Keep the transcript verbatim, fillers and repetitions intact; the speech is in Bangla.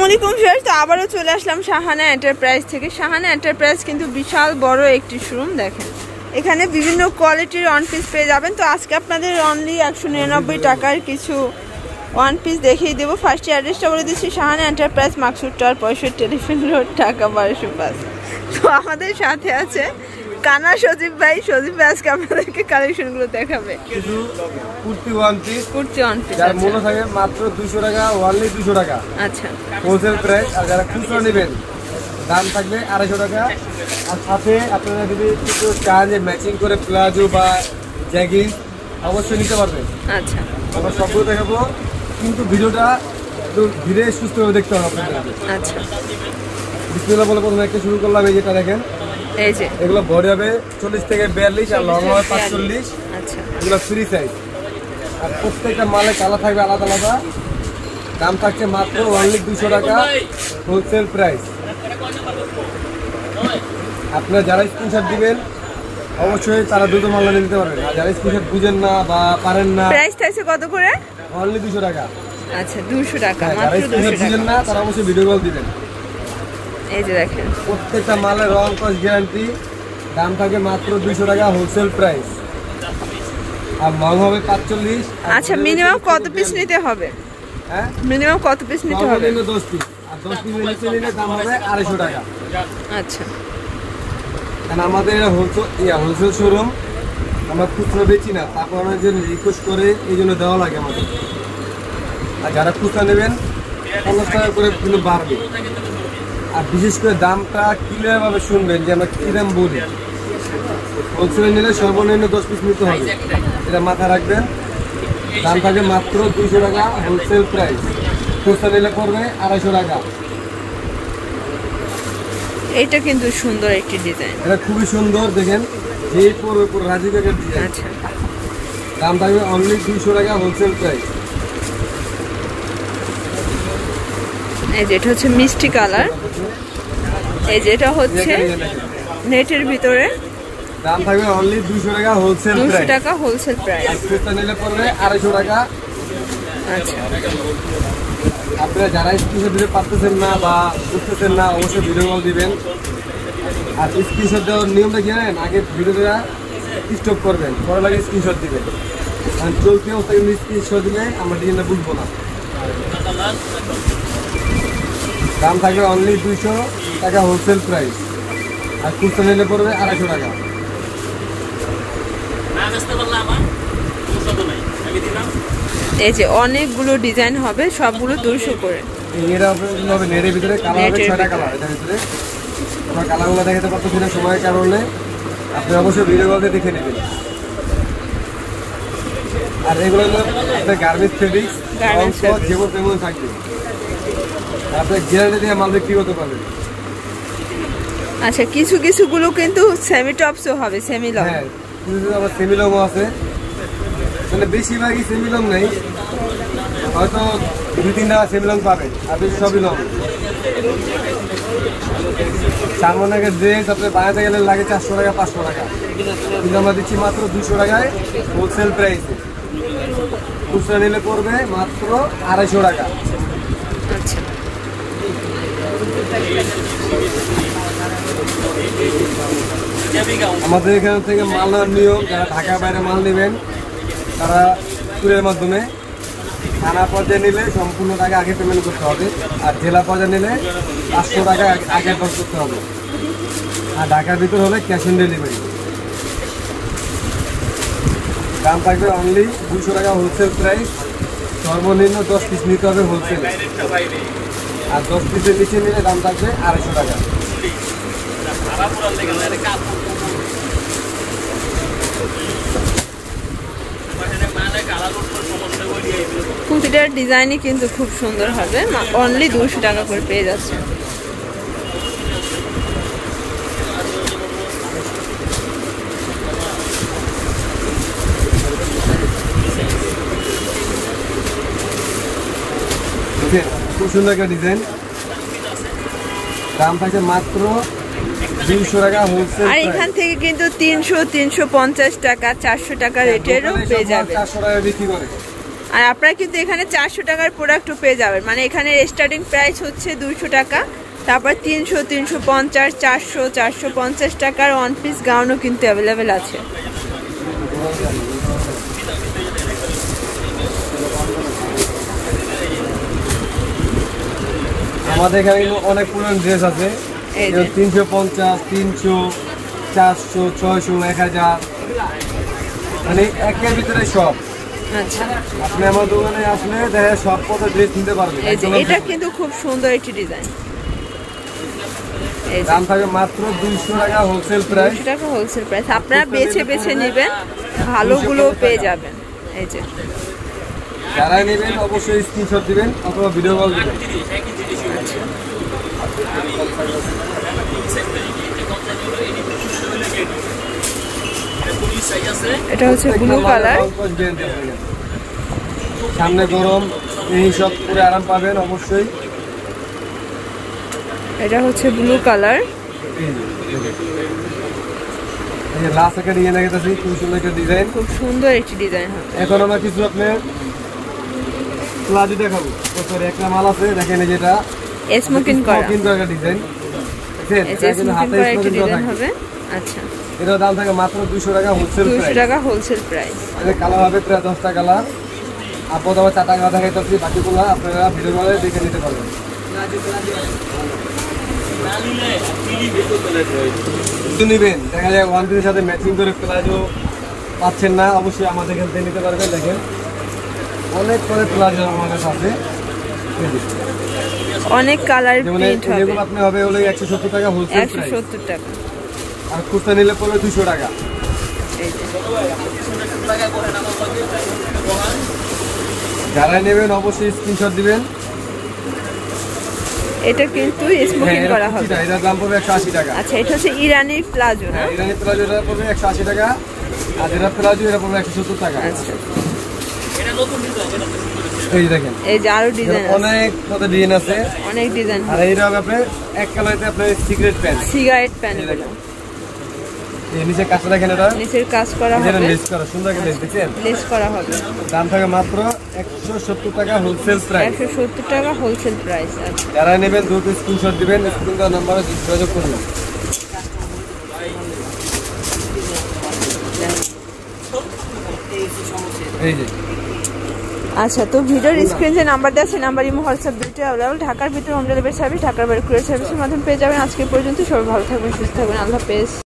আলাইকুম ভিউয়ার্স, তো আবারও চলে আসলাম শাহানা এন্টারপ্রাইজ থেকে। শাহানা এন্টারপ্রাইজ কিন্তু বিশাল বড় একটি শোরুম। দেখেন এখানে বিভিন্ন কোয়ালিটির ওয়ান পিস পেয়ে যাবেন। তো আজকে আপনাদের অনলি একশো নিরানব্বই টাকার কিছু ওয়ান পিস দেখিয়ে দেবো। ফার্স্ট অ্যাড্রেসটা বলে দিচ্ছি, শাহানা এন্টারপ্রাইজ, মাকসুদ টাওয়ার, পঁয়ষট্টি, টেলিফোন রোড, ঢাকা বারোশো পাঁচ। তো আমাদের সাথে আছে কানা সজীব ভাই। সজীব ভাই আজকে আপনাদেরকে কালেকশনগুলো দেখাবে। কিছু kurti one piece, kurti one piece যার মূল্য থাকে মাত্র দুশো টাকা, ওয়ানলি দুশো টাকা। আচ্ছা, হোলসেল প্রাইস। আর যারা খুচরো নেবেন দাম থাকবে আড়াইশো টাকা। আর সাথে আপনারা যদি কিছু চান যে ম্যাচিং করে প্লাজো বা জ্যাগিং, অবশ্যই নিতে পারবেন। আচ্ছা, আমরা সবগুলো দেখাবো, কিন্তু ভিডিওটা একটু ধীরে সুস্থভাবে দেখতে হবে আপনাদের। আচ্ছা, বিসমিল্লাহ বলে প্রথমে একটা শুরু করলাম। এই যেটা দেখেন, এই যে এগুলো বডি হবে চল্লিশ থেকে বিয়াল্লিশ, আর লং হবে পাঁচচল্লিশ। আচ্ছা, এগুলো ফ্রি সাইজ। আর প্রত্যেকটা মালে কালার থাকবে আলাদা আলাদা। দাম থাকছে মাত্র ওয়ানলি দুশো টাকা, হোলসেল প্রাইস। আপনারা যারা স্ক্রিনশট দিবেন অবশ্যই তারা দ্রুত মাল নিতে পারবেন। আর যারা স্ক্রিনশট বুঝেন না বা পারেন না, প্রাইস থাকছে কত করে? অনলি দুশো টাকা। আচ্ছা, দুশো টাকা, যারা মাত্র স্ক্রিনশট দুশো বুঝেন টাকা। না তারা অবশ্যই ভিডিও কল দিবেন। এই যে দেখেন প্রত্যেকটা মালের রং কস গ্যারান্টি। দাম থাকে মাত্র দুশো টাকা, হোলসেল প্রাইস। আর লং হবে পাঁচচল্লিশ। আচ্ছা, মিনিমাম কত পিস নিতে হবে? হ্যাঁ, মিনিমাম কত পিস নিতে হবে? দশ পিস। আর দশ পিসের নিচে নিলে দাম হবে আড়াইশো টাকা। আচ্ছা, কারণ আমাদের হোলসেল ইয়া হোলসেল শোরুম, আমরা খুচরো বেচি না। তারপর অনেক জন রিকোয়েস্ট করে এই জন্য দেওয়া লাগে আমাদের। আর যারা খুচরা নেবেন পঞ্চাশ টাকা করে কিন্তু বাড়বে। আর বিশেষ করে দামটা ক্লিয়ারভাবে শুনবেন যে আমরা কী দাম বলি। হোলসেলে নিলে সর্বনিম্ন দশ পিস নিতে হবে, এটা মাথায় রাখবেন। দাম থাকে মাত্র দুইশো টাকা, হোলসেল প্রাইস। খুচরা নিলে পড়বে আড়াইশো টাকা। এইটা কিন্তু সুন্দর একটি ডিজাইন, এটা খুবই সুন্দর। দেখেন যে পড়বে পুরো রাজি কাকের ডিজাইন। আচ্ছা, দাম থাকবে অনলি দুইশো টাকা, হোলসেল প্রাইস। এই যে এটা হচ্ছে মিষ্টি কালার। এই যে এটা হচ্ছে নেটের ভিতরে। দাম থাকবে অনলি দুইশো টাকা, হোলসেল দুশো প্রাইস। টাকা হোলসেল প্রাইস। খুচরা নিলে পড়বে আড়াইশো টাকা। আচ্ছা, আপনারা যারা স্ক্রিনশট দিতে পারতেছেন না বা বুঝতেছেন না অবশ্যই ভিডিও কল দিবেন। আর স্ক্রিনশট দেওয়ার নিয়মটা কি জানেন? আগে ভিডিওটা স্টপ করবেন, পরে লাগে স্ক্রিনশট দিবেন। কারণ চলতি অবস্থায় কিন্তু স্ক্রিনশট দিলে আমরা ডিজাইনটা বুঝবো না। দাম থাকবে অনলি দুইশো টাকা, হোলসেল প্রাইস। আর খুচরা নিলে পড়বে আড়াইশো টাকা। এই যে অনেকগুলো ডিজাইন হবে, সবগুলো দুশো করে। এর হবে নেটের ভিতরে, কালার হবে ছয়টা কালার। এটার ভিতরে আমরা কালারগুলো দেখাতে পারতেছি না সময়ের কারণে, আপনি অবশ্যই ভিডিও কলতে দেখে নেবেন। আর এগুলো হলো আপনার গার্মেন্টস ফেব্রিক্স, যেমন তেমন থাকবে। আপনার গ্যারান্টি দিয়ে মাল বিক্রি করতে পারবেন। আচ্ছা, কিছু কিছুগুলো কিন্তু সেমি টপসও হবে, সেমি লং। হ্যাঁ, কিছু আবার সেমি লংও আছে। মানে বেশিরভাগই সেমি লং নেই, হয়তো দুই তিনটা সেমি লং পাবেন। আর বেশি সবই লং। সালমানের ড্রেস আপনার বানাতে গেলে লাগে চারশো টাকা, পাঁচশো টাকা। কিন্তু আমরা দিচ্ছি মাত্র দুশো টাকায়, হোলসেল প্রাইসে। খুচরা নিলে পড়বে মাত্র আড়াইশো টাকা। আচ্ছা, আমাদের এখান থেকে মাল নেওয়ার নিয়ম, যারা ঢাকার বাইরে মাল নেবেন তারা ট্যুরের মাধ্যমে থানা পর্যায়ে নিলে সম্পূর্ণ টাকা আগে পেমেন্ট করতে হবে। আর জেলা পর্যায়ে নিলে পাঁচশো টাকা আগে অ্যাডভান্স করতে হবে। আর ঢাকার ভিতর হলে ক্যাশ অন ডেলিভারি। দাম থাকবে অনলি দুশো টাকা, হোলসেল প্রাইস। সর্বনিম্ন দশ পিস নিতে হবে হোলসেল। আর দশ পিসের নিচে নিলে দাম থাকবে আড়াইশো টাকা। কুর্তিটার ডিজাইনই কিন্তু খুব সুন্দর হবে, অনলি দুশো টাকা করে পেয়ে যাচ্ছে। খুব সুন্দর একটা ডিজাইন। দাম থাকছে মাত্র দুইশো টাকা, হোলসেল। আর এখান থেকে কিন্তু তিনশো, তিনশো পঞ্চাশ টাকা, চারশো টাকা রেটেরও পেয়ে যাবে। চারশো টাকা বিক্রি করে। আর আপনারা কিন্তু এখানে চারশো টাকার প্রোডাক্টও পেয়ে যাবেন, মানে এখানে স্টার্টিং প্রাইস হচ্ছে দুইশো টাকা, তারপর তিনশো, তিনশো পঞ্চাশ, চারশো, চারশো পঞ্চাশ টাকার ওয়ান পিস গাউনও কিন্তু অ্যাভেলেবেল আছে। আমাদের এখানে অনেক পুরান ড্রেস আছে, তিনশো পঞ্চাশ, তিনশো, চারশো, ছয়শো, এক হাজার, মানে একের ভিতরে সব। আচ্ছা, আপনি আমার দোকানে আসলে দেখে সব কত ড্রেস নিতে পারবেন। এটা কিন্তু খুব সুন্দর একটি ডিজাইন, দাম থাকে মাত্র দুইশো টাকা হোলসেল প্রাইস। দুইশো টাকা হোলসেল প্রাইস, আপনারা বেছে বেছে নেবেন, ভালোগুলো পেয়ে যাবেন। এই যে যারা নেবেন অবশ্যই স্ক্রিনশট দিবেন অথবা ভিডিও কল দিবেন। এটা হচ্ছে ব্লু কালার, সামনে গরম, এই সব পরে আরাম পাবেন অবশ্যই। এটা হচ্ছে ব্লু কালার, লাস্ট একটা ডিজাইন দেখতেছি, খুব সুন্দর একটা ডিজাইন, খুব সুন্দর একটি ডিজাইন। এখন আমরা কিছু আপনার প্লাজো দেখাবো। সরি, একটা মাল আছে দেখেন, যেটা স্মোকিং করা একটা ডিজাইন, হবে। আচ্ছা, এটার দাম থাকে মাত্র দুইশো টাকা হোলসেল প্রাইস। দুইশো টাকা হোলসেল প্রাইস। এর কালার হবে প্রায় দশটা কালার, আপদ আবার চারটা কালার দেখাইতেছি, বাকিগুলো আপনারা ভিডিও কলে দেখে নিতে পারবেন। নিবেন দেখা যায় ওয়ান পিসের সাথে ম্যাচিং করে প্লাজো পাচ্ছেন না, অবশ্যই আমাদের এখান থেকে নিতে পারবেন। দেখেন অনেক করে প্লাজো আমার কাছে আছে, অনেক কালার প্রিন্ট হবে। এগুলো আপনি হবে হলো একশো সত্তর টাকা হোলসেল প্রাইস, একশো সত্তর টাকা, আর খুচরা নিলে পড়বে দুইশো টাকা। যারা নেবেন অবশ্যই স্ক্রিনশট দিবেন। এটা কিন্তু স্মোকিং করা হবে, এটার দাম পড়বে একশো আশি টাকা। আচ্ছা, এটা হচ্ছে ইরানি প্লাজো না? ইরানি প্লাজো, এটা পড়বে একশো আশি টাকা, আর যেটা প্লাজো এটা পড়বে একশো সত্তর টাকা। আচ্ছা, এই দেখেন, এই যে আরো ডিজাইন, অনেক কত ডিজাইন আছে, অনেক ডিজাইন। আর এইটা হবে আপনার এক কালারতে আপনার সিগারেট প্যান্ট, সিগারেট প্যান্ট, এই নিচে কাজটা দেখেন, এটা নিচের কাজ করা হবে, এটা লেস করা, সুন্দর করে লেস দেখেন, লেস করা হবে। দাম থাকে মাত্র একশো সত্তর টাকা হোলসেল প্রাইস, একশো সত্তর টাকা হোলসেল প্রাইস। যারা নেবেন দ্রুত স্ক্রিনশট দিবেন, স্ক্রিন দেওয়া নম্বরে যোগাযোগ করবেন। এই যে আচ্ছা, তো ভিডিওর স্ক্রিন যে নাম্বার দেওয়া আছে, নাম্বার ইমো হোয়াটসঅ্যাপ দুটো অ্যাভেলেবল। ঢাকার ভিতরে হোম ডেলিভারি সার্ভিস, ঢাকার বাইরে কুরিয়ার সার্ভিসের মাধ্যমে পেয়ে যাবেন। আজকে পর্যন্ত সবাই ভালো থাকবেন, সুস্থ থাকবেন, আল্লাহ হাফেজ।